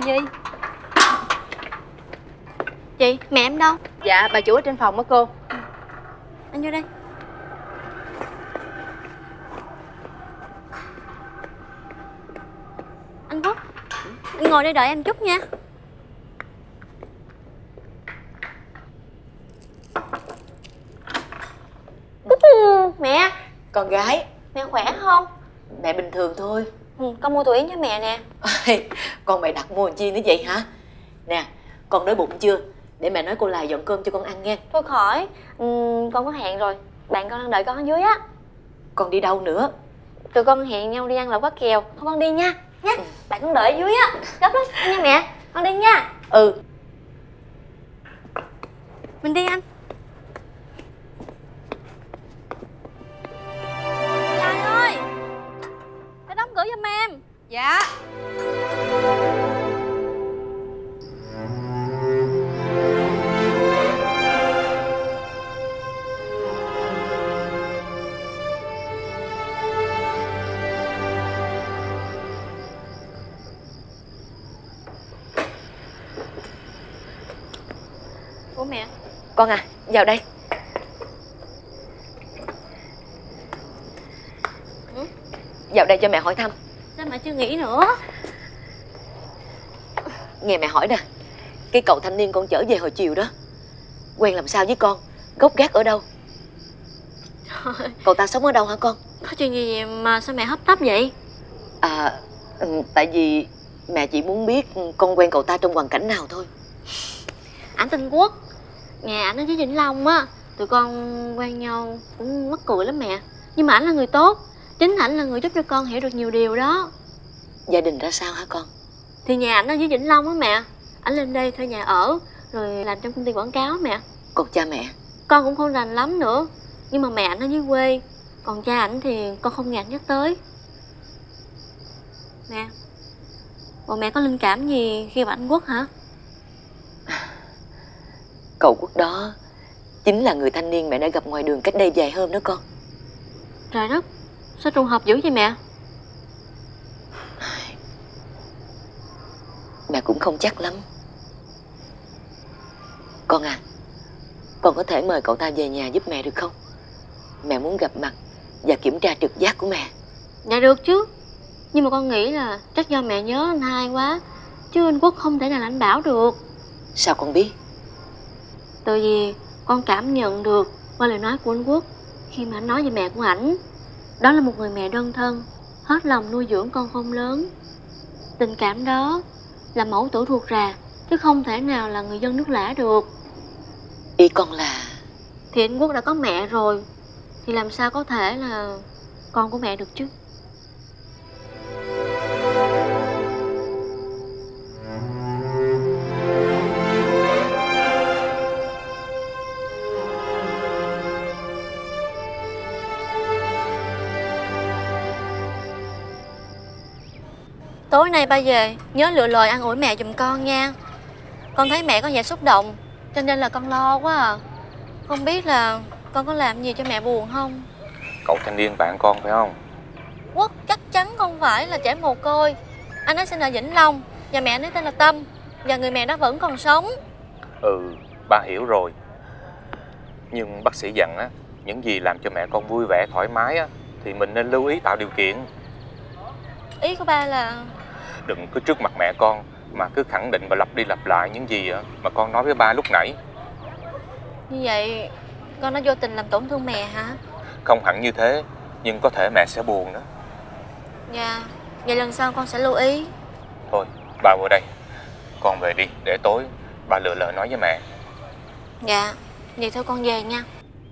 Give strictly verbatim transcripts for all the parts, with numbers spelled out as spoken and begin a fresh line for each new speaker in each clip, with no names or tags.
gì? Chị, mẹ em đâu?
Dạ, bà chủ ở trên phòng á cô.
Anh vô đây. Anh Quốc, anh ngồi đây đợi em chút nha. Mẹ.
Con gái.
Mẹ khỏe không?
Mẹ bình thường thôi.
Ừ, con mua tuổi cho mẹ nè.
Con mày đặt mua làm chi nữa vậy hả? Nè, con đói bụng chưa? Để mẹ nói cô Lai dọn cơm cho con ăn nghe.
Thôi khỏi, ừ, con có hẹn rồi. Bạn con đang đợi con ở dưới á.
Con đi đâu nữa?
Tụi con hẹn nhau đi ăn lẩu cá kèo. Thôi con đi nha. Nha. Ừ. Bạn con đợi ở dưới á. Gấp lắm nha mẹ. Con đi nha.
Ừ.
Mình đi anh. Lai ơi, phải đóng cửa giùm em.
Dạ.
Ủa mẹ?
Con à, vào đây.
Ừ?
Vào đây cho mẹ hỏi thăm.
Sao mẹ chưa nghĩ nữa?
Nghe mẹ hỏi nè, cái cậu thanh niên con chở về hồi chiều đó quen làm sao với con? Gốc gác ở đâu?
Trời,
cậu ta sống ở đâu hả con?
có chuyện gì mà sao mẹ hấp tấp vậy?
À, tại vì mẹ chỉ muốn biết con quen cậu ta trong hoàn cảnh nào thôi.
Ảnh tên Quốc, nhà ảnh ở dưới Vĩnh Long á. Tụi con quen nhau cũng mắc cười lắm mẹ. Nhưng mà ảnh là người tốt. Chính ảnh là người giúp cho con hiểu được nhiều điều đó.
Gia đình ra sao hả con?
Thì nhà ảnh ở dưới Vĩnh Long á mẹ. Ảnh lên đây thuê nhà ở, rồi làm trong công ty quảng cáo mẹ.
Còn cha mẹ?
Con cũng không rành lắm nữa. Nhưng mà mẹ ảnh ở dưới quê. Còn cha ảnh thì con không ngạc nhắc tới. Mẹ, bộ mẹ có linh cảm gì khi gặp anh Quốc hả?
Cậu Quốc đó chính là người thanh niên mẹ đã gặp ngoài đường cách đây vài hôm đó con.
Trời đất, sao trùng hợp dữ vậy mẹ?
Mẹ cũng không chắc lắm. Con à, con có thể mời cậu ta về nhà giúp mẹ được không? Mẹ muốn gặp mặt và kiểm tra trực giác của mẹ.
Dạ được chứ. Nhưng mà con nghĩ là chắc do mẹ nhớ anh hai quá. Chứ anh Quốc không thể nào lãnh bảo được.
Sao con biết?
Tại vì con cảm nhận được qua lời nói của anh Quốc khi mà anh nói về mẹ của ảnh. Đó là một người mẹ đơn thân, hết lòng nuôi dưỡng con khôn lớn. Tình cảm đó là mẫu tử ruột rà, chứ không thể nào là người dân nước lã được.
Ý con là...
Thì anh Quốc đã có mẹ rồi, thì làm sao có thể là con của mẹ được chứ? Tối nay ba về, nhớ lựa lời an ủi mẹ giùm con nha. Con thấy mẹ có vẻ xúc động, cho nên là con lo quá à. Không biết là con có làm gì cho mẹ buồn không?
Cậu thanh niên bạn con phải không?
Quốc chắc chắn không phải là trẻ mồ côi. Anh ấy sinh ở Vĩnh Long, và mẹ anh ấy tên là Tâm. Và người mẹ đó vẫn còn sống.
Ừ, ba hiểu rồi. Nhưng bác sĩ dặn á, những gì làm cho mẹ con vui vẻ thoải mái á, thì mình nên lưu ý tạo điều kiện.
Ý của ba là...
Đừng cứ trước mặt mẹ con mà cứ khẳng định và lặp đi lặp lại những gì mà con nói với ba lúc nãy.
Như vậy con đã vô tình làm tổn thương mẹ hả?
Không hẳn như thế, nhưng có thể mẹ sẽ buồn đó.
Dạ, vậy lần sau con sẽ lưu ý.
Thôi, ba vô đây. Con về đi, để tối ba lựa lời nói với mẹ.
Dạ, vậy thôi con về nha.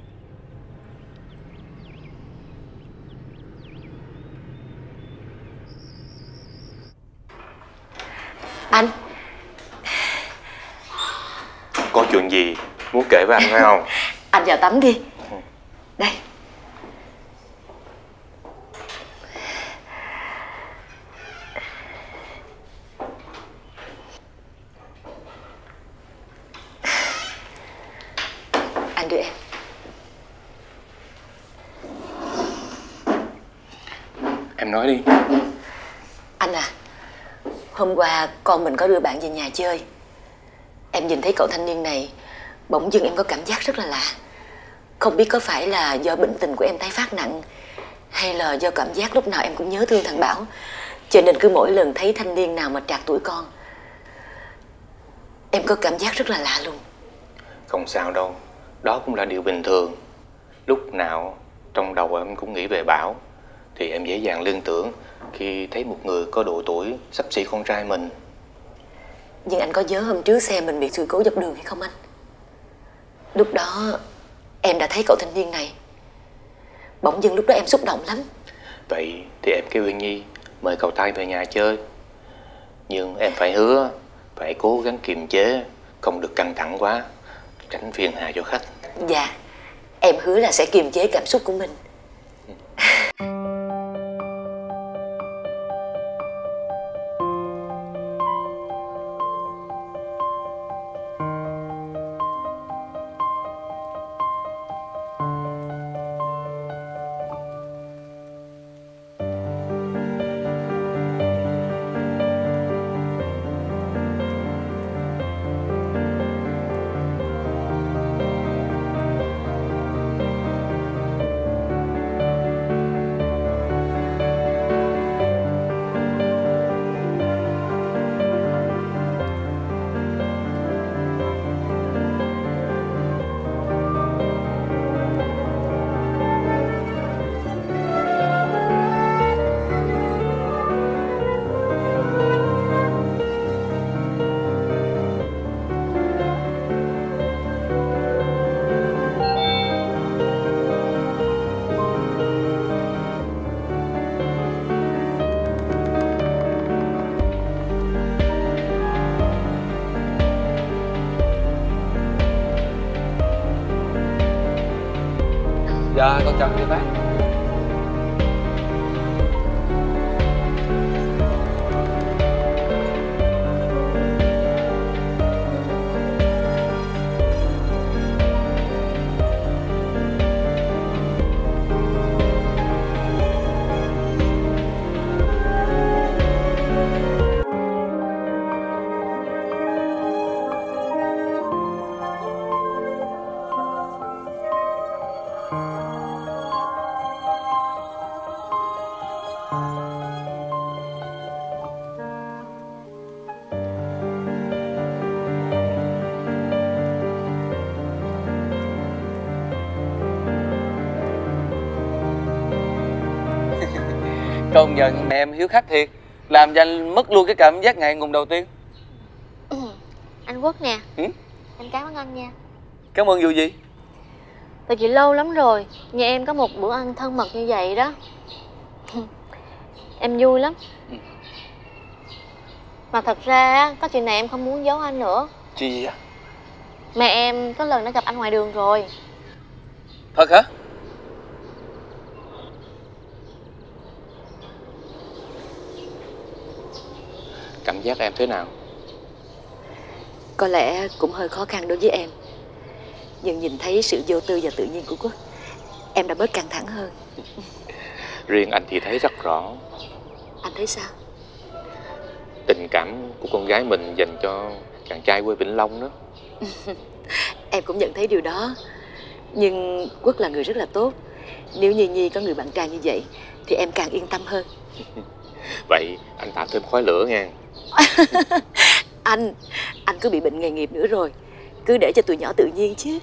Anh.
Có chuyện gì muốn kể với anh phải không?
Anh vào tắm đi. Đây. Anh đưa em.
Em nói đi.
Anh à, Hôm qua con mình có đưa bạn về nhà chơi. Em nhìn thấy cậu thanh niên này, bỗng dưng em có cảm giác rất là lạ. Không biết có phải là do bệnh tình của em tái phát nặng, hay là do cảm giác lúc nào em cũng nhớ thương thằng Bảo, cho nên cứ mỗi lần thấy thanh niên nào mà trạc tuổi con, em có cảm giác rất là lạ luôn.
Không sao đâu, đó cũng là điều bình thường. Lúc nào trong đầu em cũng nghĩ về Bảo, thì em dễ dàng liên tưởng khi thấy một người có độ tuổi xấp xỉ con trai mình.
Nhưng anh có nhớ hôm trước xe mình bị sự cố dọc đường hay không anh? Lúc đó em đã thấy cậu thanh niên này. Bỗng dưng lúc đó em xúc động lắm.
Vậy thì em kêu Uyên Nhi mời cậu ta về nhà chơi. Nhưng em phải hứa phải cố gắng kiềm chế, không được căng thẳng quá, tránh phiền hà cho khách.
Dạ, em hứa là sẽ kiềm chế cảm xúc của mình.
Dạ, con chào chị bác. Công nhận mẹ em hiếu khách thiệt, làm cho anh mất luôn cái cảm giác ngại ngùng đầu tiên.
Ừ. Anh Quốc nè.
Ừ?
Em cảm ơn anh nha.
Cảm ơn dù gì?
Tại vì lâu lắm rồi nhà em có một bữa ăn thân mật như vậy đó. Em vui lắm.
Ừ.
Mà thật ra có chuyện này em không muốn giấu anh nữa.
Chuyện gì á?
Mẹ em có lần đã gặp anh ngoài đường rồi.
Thật hả?
Cảm giác em thế nào?
Có lẽ cũng hơi khó khăn đối với em, nhưng nhìn thấy sự vô tư và tự nhiên của Quốc, em đã bớt căng thẳng hơn.
Riêng anh thì thấy rất rõ.
Anh thấy sao?
Tình cảm của con gái mình dành cho chàng trai quê Vĩnh Long đó.
Em cũng nhận thấy điều đó. Nhưng Quốc là người rất là tốt. Nếu như Nhi có người bạn trai như vậy thì em càng yên tâm hơn.
Vậy anh tạo thêm khói lửa nha.
Anh, anh cứ bị bệnh nghề nghiệp nữa rồi. Cứ để cho tụi nhỏ tự nhiên chứ.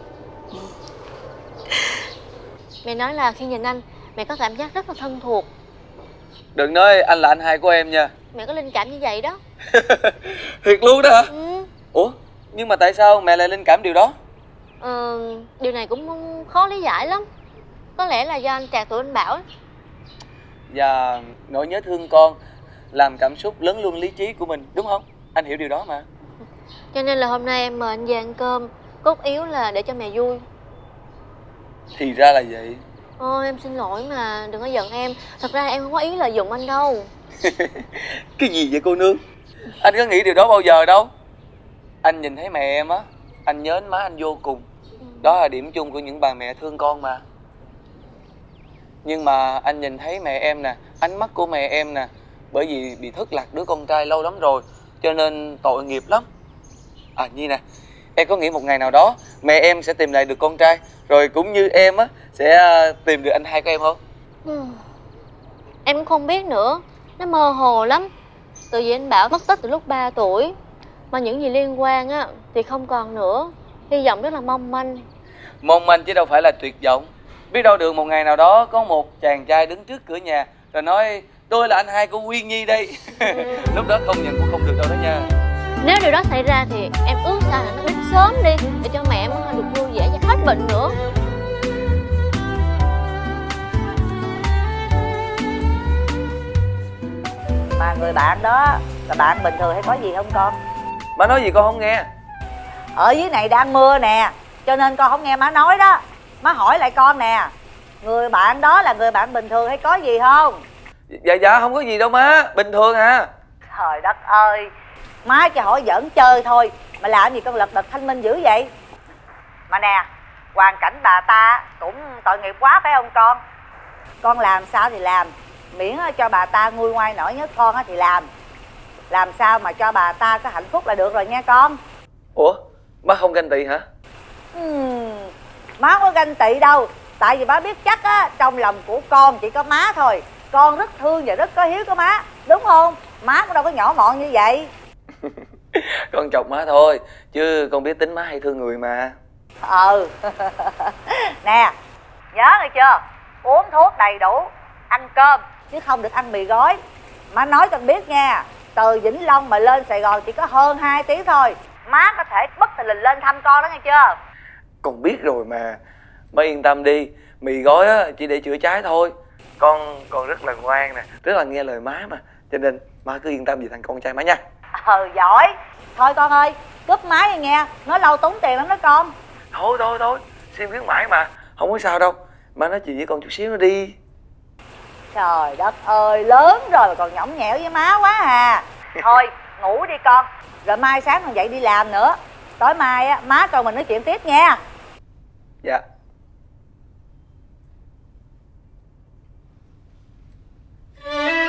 Mẹ nói là khi nhìn anh, mẹ có cảm giác rất là thân thuộc.
Đừng nói anh là anh hai của em nha.
Mẹ có linh cảm như vậy đó.
Thiệt luôn đó hả?
Ừ.
Ủa, nhưng mà tại sao mẹ lại linh cảm điều đó?
Ờ, điều này cũng khó lý giải lắm. Có lẽ là do anh trạc tuổi anh Bảo.
Và nỗi nhớ thương con làm cảm xúc lớn luôn lý trí của mình, đúng không? Anh hiểu điều đó mà.
Cho nên là hôm nay em mời anh về ăn cơm, cốt yếu là để cho mẹ vui.
Thì ra là vậy.
Ôi em xin lỗi mà, đừng có giận em. Thật ra em không có ý lợi dụng anh đâu.
Cái gì vậy cô nương? Anh có nghĩ điều đó bao giờ đâu. Anh nhìn thấy mẹ em á, anh nhớ đến má anh vô cùng. Đó là điểm chung của những bà mẹ thương con mà. Nhưng mà anh nhìn thấy mẹ em nè, ánh mắt của mẹ em nè, Bởi vì bị thất lạc đứa con trai lâu lắm rồi, cho nên tội nghiệp lắm. À Nhi nè, em có nghĩ một ngày nào đó mẹ em sẽ tìm lại được con trai, rồi cũng như em á sẽ tìm được anh hai của em không?
Ừ. Em cũng không biết nữa, nó mơ hồ lắm. Từ vì anh Bảo mất tích từ lúc ba tuổi, mà những gì liên quan á thì không còn nữa. Hy vọng rất là mong manh.
Mong manh chứ đâu phải là tuyệt vọng. Biết đâu được một ngày nào đó có một chàng trai đứng trước cửa nhà rồi nói tôi là anh hai của Quyên Nhi đây. Lúc đó không nhận cũng không được đâu đó nha.
Nếu điều đó xảy ra thì em ước sao là nó đến sớm đi, để cho mẹ em được vui vẻ và hết bệnh nữa.
Mà người bạn đó là bạn bình thường hay có gì không con?
Má nói gì con không nghe.
Ở dưới này đang mưa nè, cho nên con không nghe má nói đó. Má hỏi lại con nè, người bạn đó là người bạn bình thường hay có gì không?
Dạ dạ không có gì đâu má, bình thường à.
Trời đất ơi, má chỉ hỏi giỡn chơi thôi mà làm gì con lật đật thanh minh dữ vậy? Mà nè, hoàn cảnh bà ta cũng tội nghiệp quá phải không con? Con làm sao thì làm, miễn cho bà ta nguôi ngoai nổi nhớ con thì làm. Làm sao mà cho bà ta có hạnh phúc là được rồi nha con.
Ủa, má không ganh tị hả?
Uhm, má không có ganh tị đâu. Tại vì má biết chắc á, trong lòng của con chỉ có má thôi. Con rất thương và rất có hiếu của má, đúng không? Má cũng đâu có nhỏ mọn như vậy.
Con chọc má thôi, chứ con biết tính má hay thương người mà.
Ừ. Nè, nhớ nghe chưa? Uống thuốc đầy đủ, ăn cơm chứ không được ăn mì gói. Má nói cho con biết nha, từ Vĩnh Long mà lên Sài Gòn chỉ có hơn hai tiếng thôi. Má có thể bất thình lình lên thăm con đó nghe chưa?
Con biết rồi mà, má yên tâm đi. Mì gói á chỉ để chữa cháy thôi. Con con rất là ngoan nè, rất là nghe lời má mà, cho nên má cứ yên tâm về thằng con trai má nha.
Ờ giỏi. Thôi con ơi, cúp máy đi nghe, nói lâu tốn tiền lắm đó con.
Thôi thôi thôi, xin khuyến mãi mà, không có sao đâu. Má nói chuyện với con chút xíu nữa đi.
Trời đất ơi, lớn rồi mà còn nhõng nhẽo với má quá à. Thôi ngủ đi con, rồi mai sáng còn dậy đi làm nữa. Tối mai á, má con mình nói chuyện tiếp nha.
Dạ.
Thank you.